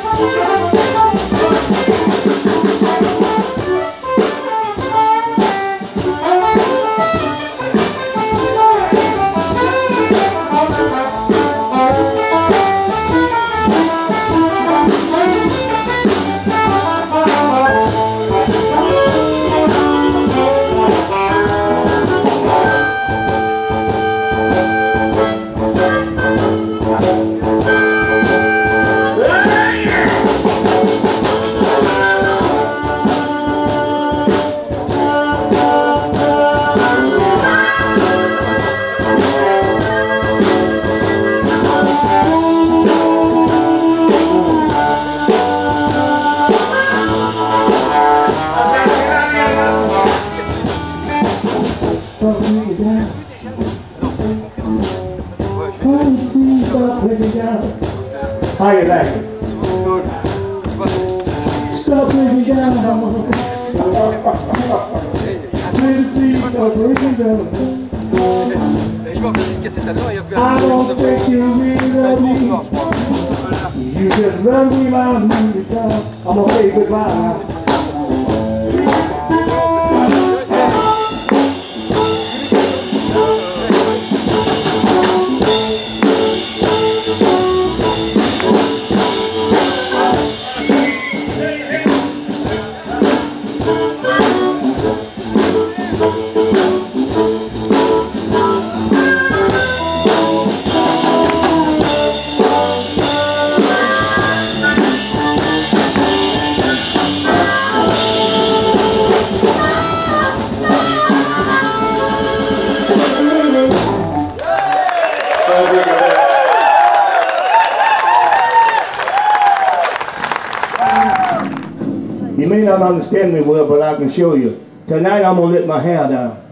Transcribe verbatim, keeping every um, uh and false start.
How you like it? Good. Stop breaking down. Please stop breaking down. Je vois que c'est à l'heure, il y a plus à I don't think you really love me. You just run me around me down. I'm gonna say goodbye. You may not understand me well, but I can show you. Tonight I'm gonna let my hair down.